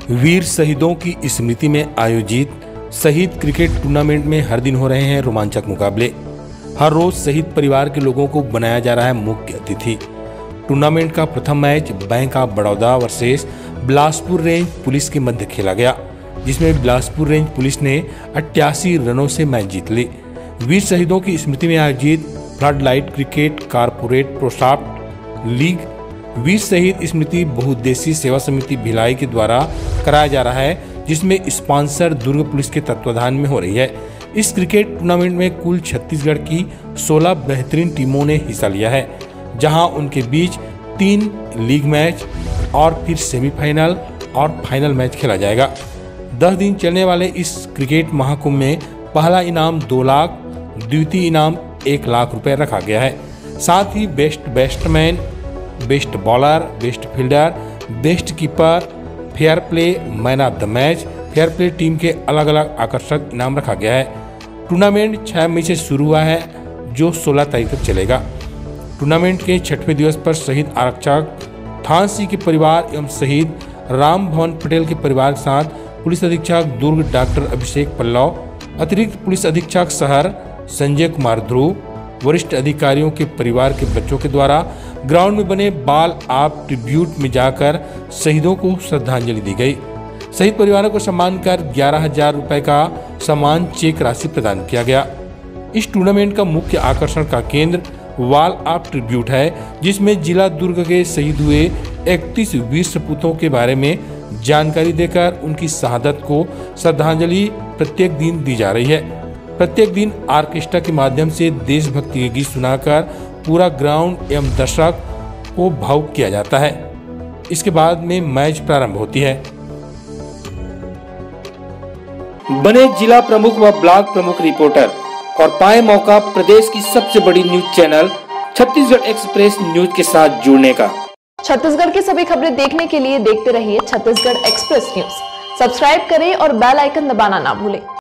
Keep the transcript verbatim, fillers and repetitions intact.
वीर शहीदों की स्मृति में आयोजित शहीद क्रिकेट टूर्नामेंट में हर दिन हो रहे हैं रोमांचक मुकाबले। हर रोज शहीद परिवार के लोगों को बनाया जा रहा है मुख्य अतिथि। टूर्नामेंट का प्रथम match bank of Baroda versus Bilaspur range police के मध्य खेला गया, जिसमें बिलासपुर रेंज पुलिस ने अट्ठासी रनों से मैच जीत ली। वीर शहीदों की स्मृति में आयोजित फ्लड लाइट क्रिकेट कारपोरेट प्रोसाफ्ट लीग वीर शहीद स्मृति बहुउद्देशीय सेवा समिति भिलाई के द्वारा कराया जा रहा है, जिसमें स्पॉन्सर दुर्ग पुलिस के तत्वाधान में हो रही है। इस क्रिकेट टूर्नामेंट में कुल छत्तीसगढ़ की सोलह बेहतरीन टीमों ने हिस्सा लिया है, जहां उनके बीच तीन लीग मैच और फिर सेमीफाइनल और फाइनल मैच खेला जाएगा। दस दिन चलने वाले इस क्रिकेट महाकुंभ में पहला इनाम दो लाख, द्वितीय इनाम एक लाख रुपए रखा गया है। साथ ही best batsman, best bowler, best fielder, best keeper, fair play, man of the match, fair play team के अलग अलग आकर्षक इनाम रखा गया है। टूर्नामेंट छह मई से शुरू हुआ है, जो सोलह तारीख तक चलेगा। टूर्नामेंट के छठवें दिवस पर शहीद आरक्षक थान सिंह के परिवार एवं शहीद राम भवन पटेल के परिवार के साथ पुलिस अधीक्षक दुर्ग डॉक्टर अभिषेक पल्लव, अतिरिक्त पुलिस अधीक्षक शहर संजय कुमार ध्रुव, वरिष्ठ अधिकारियों के परिवार के बच्चों के द्वारा ग्राउंड में बने बाल आप ट्रिब्यूट में जाकर शहीदों को श्रद्धांजलि दी गई। शहीद परिवारों को सम्मान कर ग्यारह हजार रुपए का सम्मान चेक राशि प्रदान किया गया। इस टूर्नामेंट का मुख्य आकर्षण का केंद्र वाल ऑफ ट्रिब्यूट है, जिसमें जिला दुर्ग के शहीद हुए इकतीस वीर सपूतों के बारे में जानकारी देकर उनकी शहादत को श्रद्धांजलि प्रत्येक दिन दी जा रही है। प्रत्येक दिन ऑर्केस्ट्रा के माध्यम से देशभक्ति के गीत सुनाकर पूरा ग्राउंड एवं दर्शक को भावुक किया जाता है। इसके बाद में मैच प्रारंभ होती है। बने जिला प्रमुख व ब्लॉक प्रमुख रिपोर्टर और पाए मौका प्रदेश की सबसे बड़ी news channel Chhattisgarh express news के साथ जुड़ने का। छत्तीसगढ़ की सभी खबरें देखने के लिए देखते रहिए छत्तीसगढ़ एक्सप्रेस न्यूज। सब्सक्राइब करें और बेल आइकन दबाना ना भूलें।